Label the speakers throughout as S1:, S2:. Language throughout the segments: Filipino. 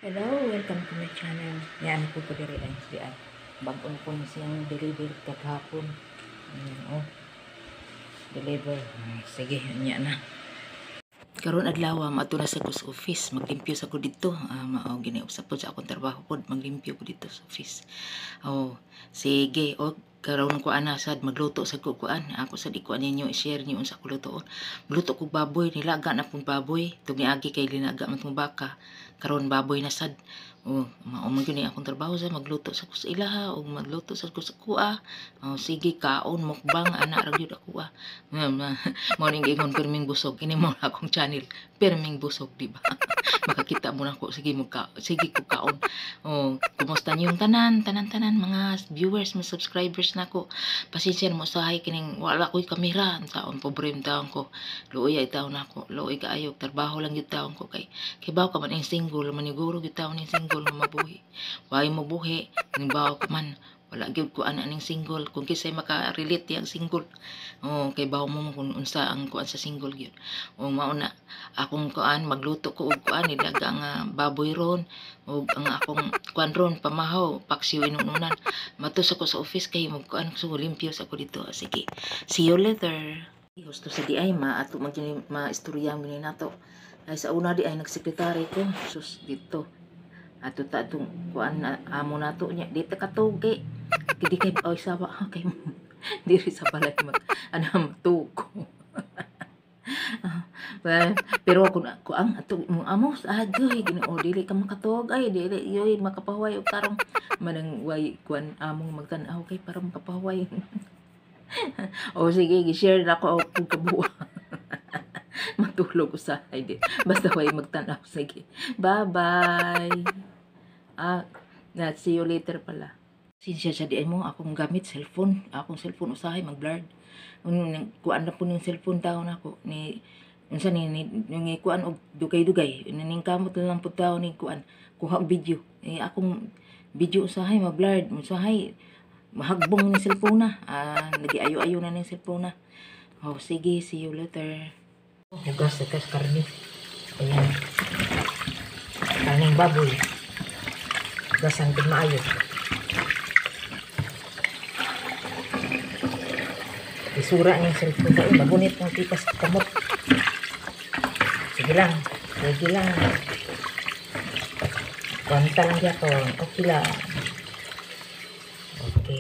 S1: Hello, welcome to my channel. Yan po ko diri ay bag-on po siyang deliver kahapon. Deliver. Sige, anya na. Karon adlaw maadto na sa kus office, maglimpyo sa ko dito. Mao gini usap pod sa akong trabaho pod, maglimpyo ko dito sa office. Sige, karon ko ana sad magluto sa ko kuan. Ako sad ikuan ninyo i-share niyo unsa ko lutoon. Magluto ko baboy, nilaga na pong baboy. Tumiagi kay linaga man tong baka. Karon baboy na sad. Mao man gyud akong trabaho sa magluto sa kus ilaha o magluto sa kus kuha. Sige kaon mukbang ana ra gyud ako. Mao ning ingon perming busog ini mo akong channel perming busog di ba. Makakita mo na ko sige ko kaon. Kumusta niyong tanan mga viewers, mga subscribers nako. Pasensya mo sahay kining wala ko'y kamera taon pobrem taon ko. Luoy ay taon nako. Luoy kaayo trabaho lang gyud taon ko kay bawo ka man ing single maniguro gyud taon ning single mabuhi. Way mo buhi ning bawo ko man wala gyud ko ana ning single kung kisay maka-relate yang single. Kay bawo mo kung unsa ang kuan sa single gyud. Mao na akong kuan magluto ko og kuan nilaga nga baboy ron ug ang akong kuan ron pamahaw paksiw inununan. Matos ako sa office kay mag kuan so limpyo sa ko dito. Sige. See you later. Gusto sa di ay ato ma-istorya mo ni nato. Ay sa una di ay nagsekretary ko sus dito. Ato ta itong kuan amo nato niya dito katugi. Kidi kay oy sawa kay diri sa balay mag tuko. Pero ako ang ato mong amo sa agoy Ginoo dili ka makatuog ay dili yoy makapahuway og tarong manang way kuan among magtan-aw kay para makapahuway. Sige gi-share na ko og kabuwa. Matulog sa di basta way magtan-aw sige. Bye. See you later pala. Sinsya sa diay mo akong gamit cellphone. Akong cellphone usahay mag-blurred. Kuan na po ng cellphone taon ako ni unsa ni kuan og dugay-dugay. Ning kamot lang pud taon ni kuan kuha og video. Akong video usahay mag-blurred. Usahay mahagbong ni cellphone na. Nagiayo-ayo na ning cellphone na. Sige, see you later. Hugas karne. Ayan. Karning baboy. Gasan pud maayo. Isura ng cellphone tayo. Mabunit ng tipas kamot. Sige lang. Kwanta lang yapon. Okay lang. Okay.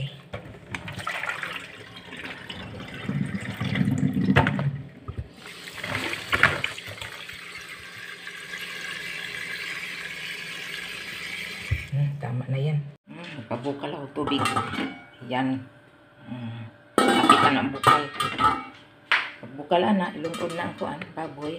S1: Tama na yan. Pabukal ako tubig. Yan. Kapitan ang bukal. Pagbukal na, ilungkod na ang kuan, baboy.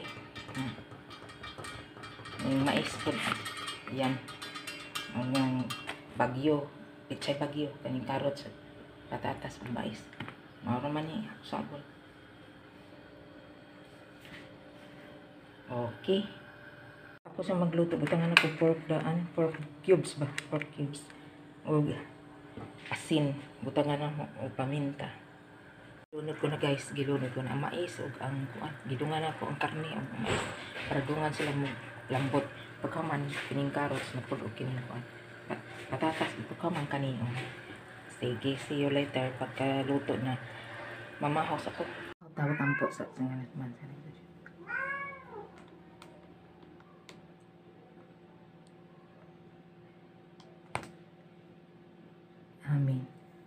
S1: Yung mais po. Yan. Yung bagyo. Pitsay bagyo. Kaning carrots. Patatas. Mais. Mauro man niya. Sabol. Okay. Ako sa magluto. Butangan ako pork cubes ba? Pork cubes. O asin. Butangan ako. O paminta. Gilunod ko na guys. Gilunod ko na ang mais. O ang kuan. Gidungan ako ang karne. O mais. Para dungan sila mo lambot. Pagkaman. Kining carrots. Napag o kining kuan. Patatas. Pagkaman kanino. Sige. See you later. Pagkaluto na. Mamahos ako. Tawag tampo sa sangalat man. Amin.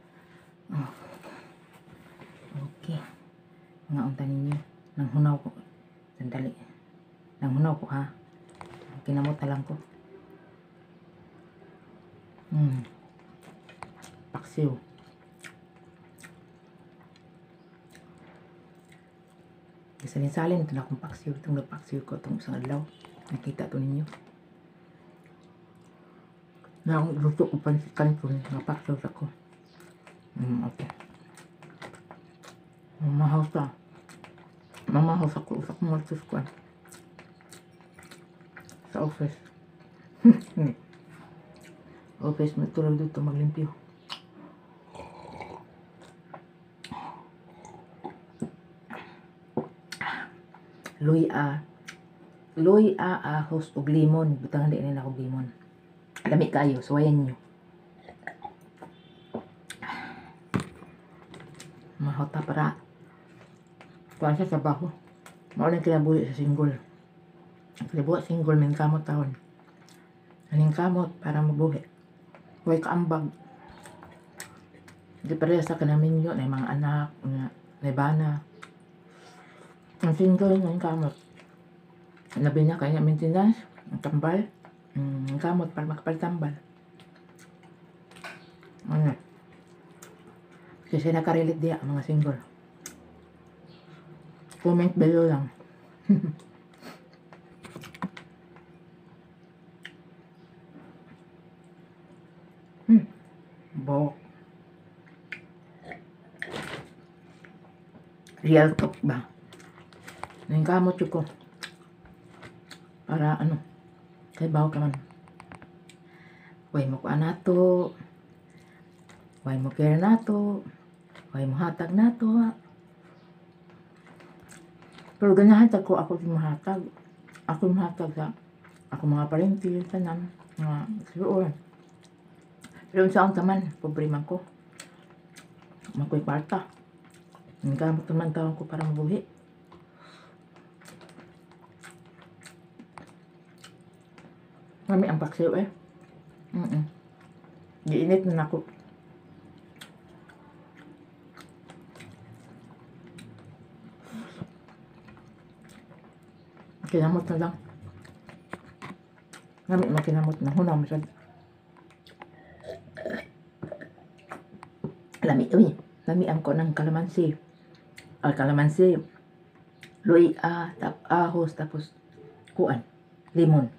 S1: Okay. Nga unta ninyo. Nanghunaw ko. Sandali. Nanghunaw ko ha. Kinamot lang ko. Paksiw. Salin-salin ito na akong paksiw. Itong nagpaksiw ko itong isang adlaw. Nakita ito ninyo. Na akong luto ko pansikan ko. Napaksiw ako. Okay. Mamahaw sa ko. Usak mo ito sa office. Office mo tulog dito maglimpyo. Luy ahos ug limon. Butangan din ako limon. Lami kayo, suwayan nyo. Mahota para kuha sa trabaho. Maulang kinabuhi sa single. Kinabuhi single, may kamot taon. Aning kamot para mabuhi. Huwag kaambag. Hindi pareha sa kanamin yun, ay mga anak, may bana. Ang single ng kamot. Labi na kaya maintenance, ang tambal, ang kamot para makapal-tambal. Ano? Kasi nakarelate diya ang mga single. Comment below lang. Bok. Real talk ba? Nang kamot yun ko. Para ano? Kay bawo ka man. Way mo kuha nato. Way mo care nato. Way mo hatag nato. Pero ganahan ko ako yung mahatag. Ako yung mahatag sa ako mga parenti, tanan, mga siguro. Pero saan taman, pobre man ko. Makoy kwarta. Ang gamot naman taon ko para mabuhi. Mami ang paksiw eh. Giinit na ako. Kinamot na lang. Mami makinamot na. Hunaw masad. Lami uy. Lami ang ko ng kalamansi. Kalamansi. Luya, ahos, tapos kuan. Limon.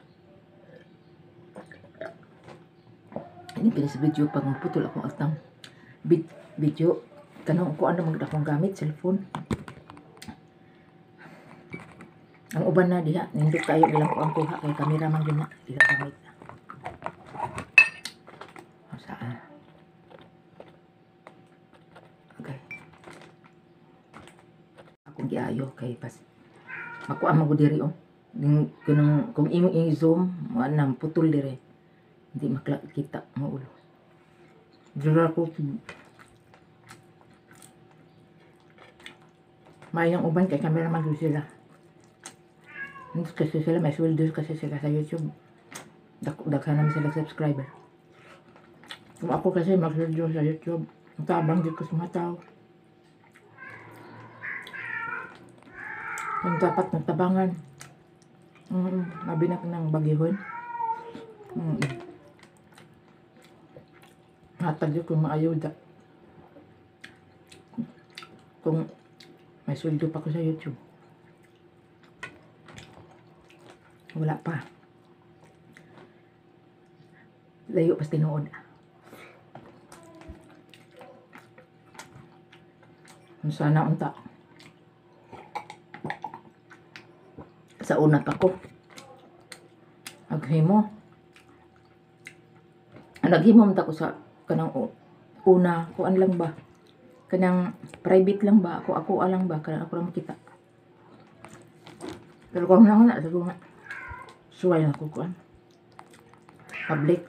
S1: Ini pinis video pag magputol akong atang video. Kanong kuan na magda akong gamit, cellphone. Ang uban na diha, nindot kayo bilang ko ang kuha kay kamera man din na ilang gamit na. Saan? Okay. Akong giayo kay pas makuha mo diri oh. Kung imong i-zoom, manam putol diri. Hindi makita mo ulo. Dira ko may yung uban kay kamera man sila. Kasi sila may sweldo kasi sila sa YouTube. Daghan naman sila subscriber. Kung ako kasi mag-sweldo sa YouTube, tabang di ko sa mga tao. Kung dapat nagtabangan. Mabinak ng bagihon. Hatag yun kung maayuda. Kung may sweldo pa ko sa YouTube. Wala pa. Layo pas tinuod. Sana unta. Sa una pa ko. Naghimo. Naghimo man ko sa kanang una. Kuan lang ba? Kanang private lang ba? Ako lang ba? Kanang ako lang makita. Pero kung na sa nga. Suway na ko kuan. Public.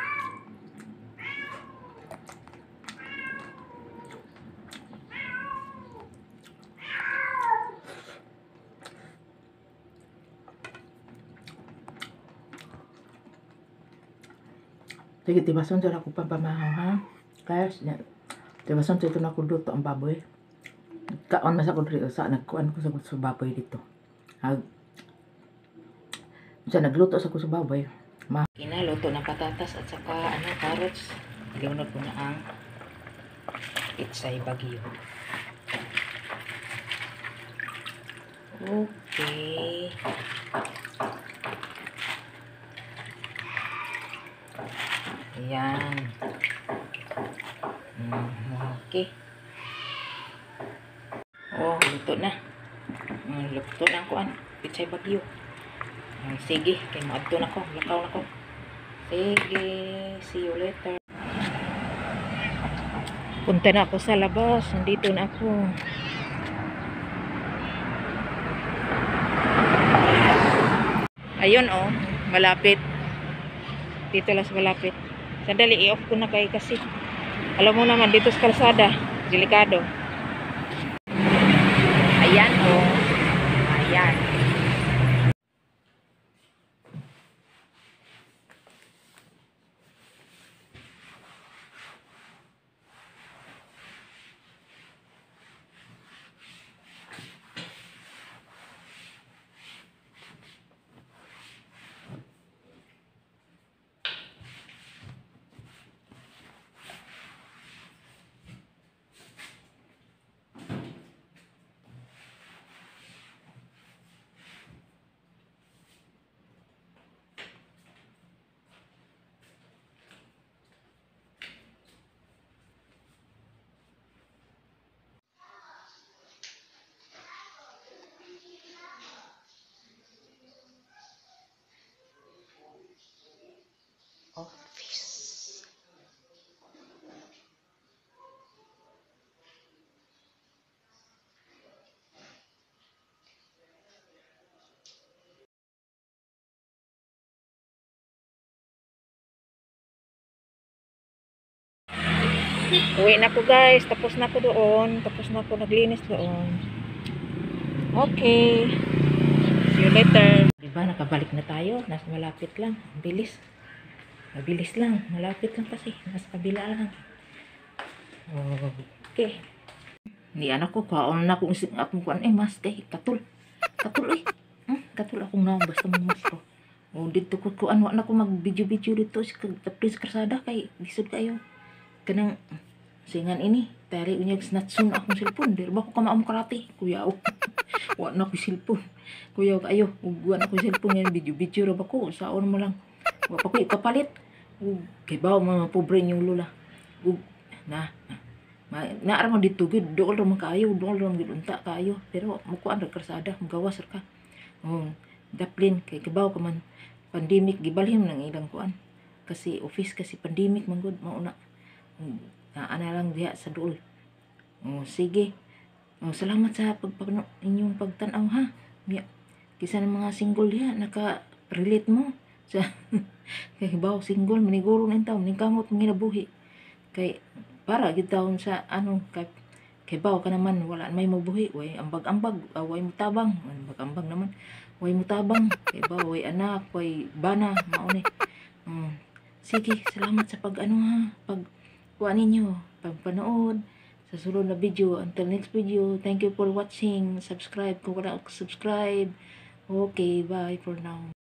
S1: Sige, tibason sa ako pampamahaw ha. Kaya, tibason sa ito na kuduto ang baboy. Kaon mas ako dito sa nagkuan ko sa baboy dito. Sa nagluto sa ko sa baboy. Luto ng patatas at saka carrots. Ilunod ko na ang itsay bagyo. Okay. Ayan. Okay. Oh, luto na. Luto na ang kuan. Itsay bagyo. Sige, kay maadto na ko. Lakaw na ko. Sige, see you later. Punta na ako sa labas. Nandito na ako. Ayun oh, malapit. Dito lang sa malapit. Sandali, i-off ko na kayo kasi. Alam mo naman, dito sa kalsada, delikado. Ayan o. Ayan. Office. Uwi na ko guys. Tapos na ko doon. Tapos na ko naglinis doon. Okay. See you later. Diba, nakabalik na tayo. Nasa malapit lang. Ang bilis. Mabilis lang. Malapit lang kasi. Nasa kabila lang. Okay. Ni anak ko, kaon na akong kuan mas kay katul. Katul katul akong naong basta mo mas ko. Dito ko kuan wa na ko mag-video-video dito sa karsada kay lisod kayo. Kanang singan ini, tari unyag snatsun akong cellphone. Dili ba ko kamaam karate, kuya. Wa na ko cellphone. Kuya kayo, ug wa na ko cellphone yan video-video ra ba ko. Saon mo lang. Wa pa ko ipapalit. Ug kay bawo mga pobre yung lula. Ug naara mo dito gud dool ra man kaayo gid unta kaayo pero mukuan ra karsada magawas ra ka daplin kay kibaw ka man pandemic gibalhin nang ilang kuan kasi office kasi pandemic man gud mao na ana lang diha sa dool. Sige, salamat sa inyong pagtan-aw ha. Kisa ng mga single diha naka-relate mo sa kay kibaw single maniguro na taw ning kamot manginabuhi kay para gitawon sa kay baw ka naman wala may mabuhi way ambag-ambag way mutabang ambag-ambag naman way mutabang kay baw way anak way bana mao ni. Sige, salamat sa pag pag kuha ninyo pagpanood sa sunod na video. Until next video, thank you for watching. Subscribe kung wala subscribe. Okay, bye for now.